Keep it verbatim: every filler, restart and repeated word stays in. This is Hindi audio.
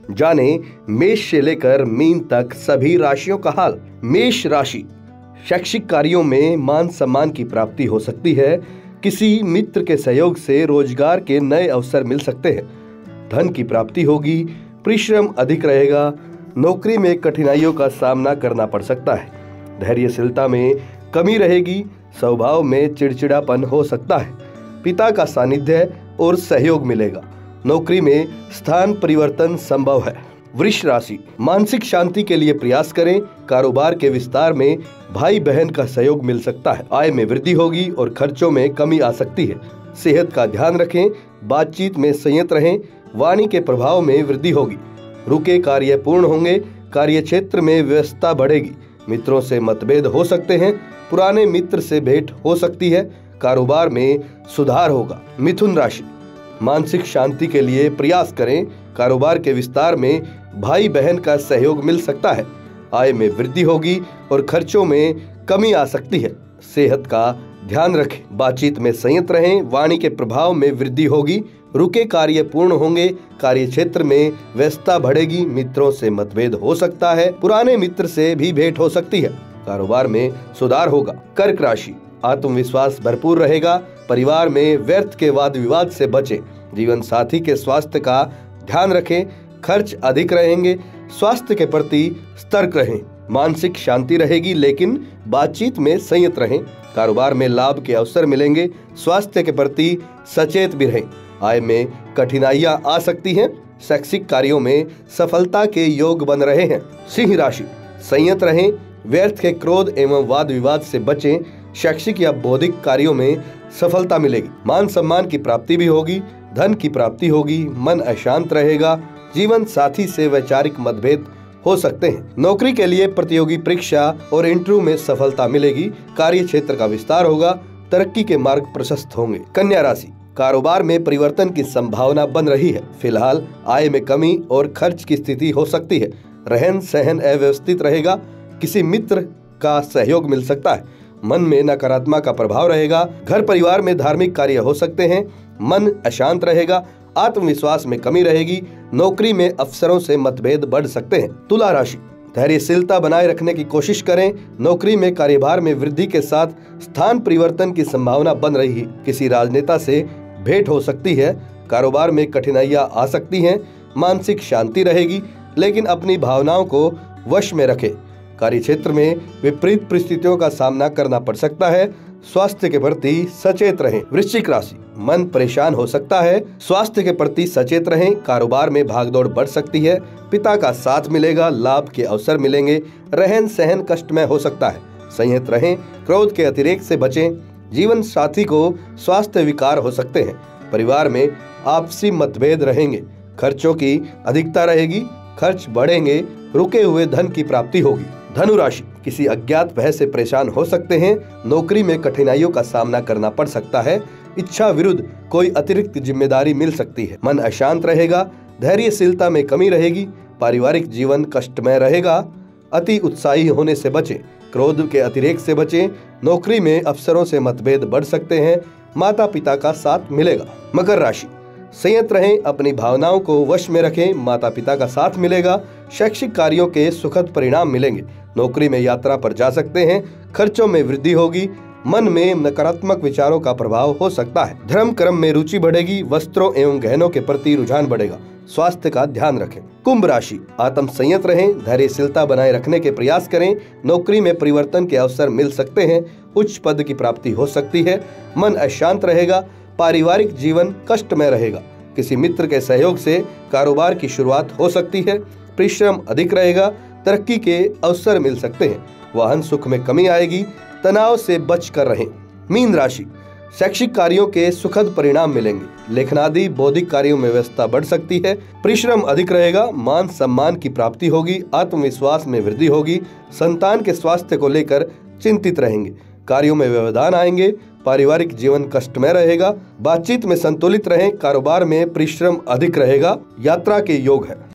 जाने मेष से लेकर मीन तक सभी राशियों का हाल। मेष राशि, शैक्षिक कार्यों में मान सम्मान की प्राप्ति हो सकती है। किसी मित्र के सहयोग से रोजगार के नए अवसर मिल सकते हैं। धन की प्राप्ति होगी। परिश्रम अधिक रहेगा। नौकरी में कठिनाइयों का सामना करना पड़ सकता है। धैर्यशीलता में कमी रहेगी। स्वभाव में चिड़चिड़ापन हो सकता है। पिता का सानिध्य और सहयोग मिलेगा। नौकरी में स्थान परिवर्तन संभव है। वृष राशि, मानसिक शांति के लिए प्रयास करें। कारोबार के विस्तार में भाई बहन का सहयोग मिल सकता है। आय में वृद्धि होगी और खर्चों में कमी आ सकती है। सेहत का ध्यान रखें। बातचीत में संयत रहें। वाणी के प्रभाव में वृद्धि होगी। रुके कार्य पूर्ण होंगे। कार्य क्षेत्र में व्यस्तता बढ़ेगी। मित्रों से मतभेद हो सकते हैं। पुराने मित्र से भेंट हो सकती है। कारोबार में सुधार होगा। मिथुन राशि, मानसिक शांति के लिए प्रयास करें। कारोबार के विस्तार में भाई बहन का सहयोग मिल सकता है। आय में वृद्धि होगी और खर्चों में कमी आ सकती है। सेहत का ध्यान रखें। बातचीत में संयत रहें। वाणी के प्रभाव में वृद्धि होगी। रुके कार्य पूर्ण होंगे। कार्य क्षेत्र में व्यस्तता बढ़ेगी। मित्रों से मतभेद हो सकता है। पुराने मित्र से भी भेंट हो सकती है। कारोबार में सुधार होगा। कर्क राशि, आत्मविश्वास भरपूर रहेगा। परिवार में व्यर्थ के वाद विवाद से बचें। जीवन साथी के स्वास्थ्य का ध्यान रखें। खर्च अधिक रहेंगे। स्वास्थ्य के प्रति सतर्क रहें। मानसिक शांति रहेगी, लेकिन बातचीत में संयत रहें। कारोबार में लाभ के अवसर मिलेंगे। स्वास्थ्य के प्रति सचेत भी रहें। आय में कठिनाइयां आ सकती हैं। शैक्षिक कार्यों में सफलता के योग बन रहे हैं। सिंह राशि, संयत रहें। व्यर्थ के क्रोध एवं वाद विवाद से बचें। शैक्षिक या बौद्धिक कार्यों में सफलता मिलेगी। मान सम्मान की प्राप्ति भी होगी। धन की प्राप्ति होगी। मन अशांत रहेगा। जीवन साथी से वैचारिक मतभेद हो सकते हैं। नौकरी के लिए प्रतियोगी परीक्षा और इंटरव्यू में सफलता मिलेगी। कार्य क्षेत्र का विस्तार होगा। तरक्की के मार्ग प्रशस्त होंगे। कन्या राशि, कारोबार में परिवर्तन की संभावना बन रही है। फिलहाल आय में कमी और खर्च की स्थिति हो सकती है। रहन सहन अव्यवस्थित रहेगा। किसी मित्र का सहयोग मिल सकता है। मन में नकारात्मक का प्रभाव रहेगा। घर परिवार में धार्मिक कार्य हो सकते हैं। मन अशांत रहेगा। आत्मविश्वास में कमी रहेगी। नौकरी में अफसरों से मतभेद बढ़ सकते हैं। तुला राशि, धैर्यशीलता बनाए रखने की कोशिश करें। नौकरी में कार्यभार में वृद्धि के साथ स्थान परिवर्तन की संभावना बन रही है। किसी राजनेता से भेंट हो सकती है। कारोबार में कठिनाइयां आ सकती हैं। मानसिक शांति रहेगी, लेकिन अपनी भावनाओं को वश में रखें। कार्य क्षेत्र में विपरीत परिस्थितियों का सामना करना पड़ सकता है। स्वास्थ्य के प्रति सचेत रहें। वृश्चिक राशि, मन परेशान हो सकता है। स्वास्थ्य के प्रति सचेत रहें। कारोबार में भागदौड़ बढ़ सकती है। पिता का साथ मिलेगा। लाभ के अवसर मिलेंगे। रहन सहन कष्टमय हो सकता है। संयत रहें। क्रोध के अतिरेक से बचें। जीवन साथी को स्वास्थ्य विकार हो सकते हैं। परिवार में आपसी मतभेद रहेंगे। खर्चों की अधिकता रहेगी। खर्च बढ़ेंगे। रुके हुए धन की प्राप्ति होगी। धनु राशि, किसी अज्ञात भय से परेशान हो सकते हैं। नौकरी में कठिनाइयों का सामना करना पड़ सकता है। इच्छा विरुद्ध कोई अतिरिक्त जिम्मेदारी मिल सकती है। मन अशांत रहेगा। धैर्यशीलता में कमी रहेगी। पारिवारिक जीवन कष्टमय रहेगा। अति उत्साही होने से बचें। क्रोध के अतिरेक से बचें। नौकरी में अफसरों से मतभेद बढ़ सकते हैं। माता पिता का साथ मिलेगा। मकर राशि, संयत रहें। अपनी भावनाओं को वश में रखें। माता पिता का साथ मिलेगा। शैक्षिक कार्यों के सुखद परिणाम मिलेंगे। नौकरी में यात्रा पर जा सकते हैं। खर्चों में वृद्धि होगी। मन में नकारात्मक विचारों का प्रभाव हो सकता है। धर्म कर्म में रुचि बढ़ेगी। वस्त्रों एवं गहनों के प्रति रुझान बढ़ेगा। स्वास्थ्य का ध्यान रखें। कुंभ राशि, आत्म संयत रहें। धैर्यशीलता बनाए रखने के प्रयास करें। नौकरी में परिवर्तन के अवसर मिल सकते हैं। उच्च पद की प्राप्ति हो सकती है। मन अशांत रहेगा। पारिवारिक जीवन कष्टमय रहेगा। किसी मित्र के सहयोग से कारोबार की शुरुआत हो सकती है। परिश्रम अधिक रहेगा। तरक्की के अवसर मिल सकते हैं। वाहन सुख में कमी आएगी। तनाव से बच कर रहें। मीन राशि, शैक्षिक कार्यों के सुखद परिणाम मिलेंगे। लेखनादि बौद्धिक कार्यों में व्यस्तता बढ़ सकती है। परिश्रम अधिक रहेगा। मान सम्मान की प्राप्ति होगी। आत्मविश्वास में वृद्धि होगी। संतान के स्वास्थ्य को लेकर चिंतित रहेंगे। कार्यों में व्यवधान आएंगे। पारिवारिक जीवन कष्टमय रहेगा। बातचीत में संतुलित रहें। कारोबार में परिश्रम अधिक रहेगा। यात्रा के योग है।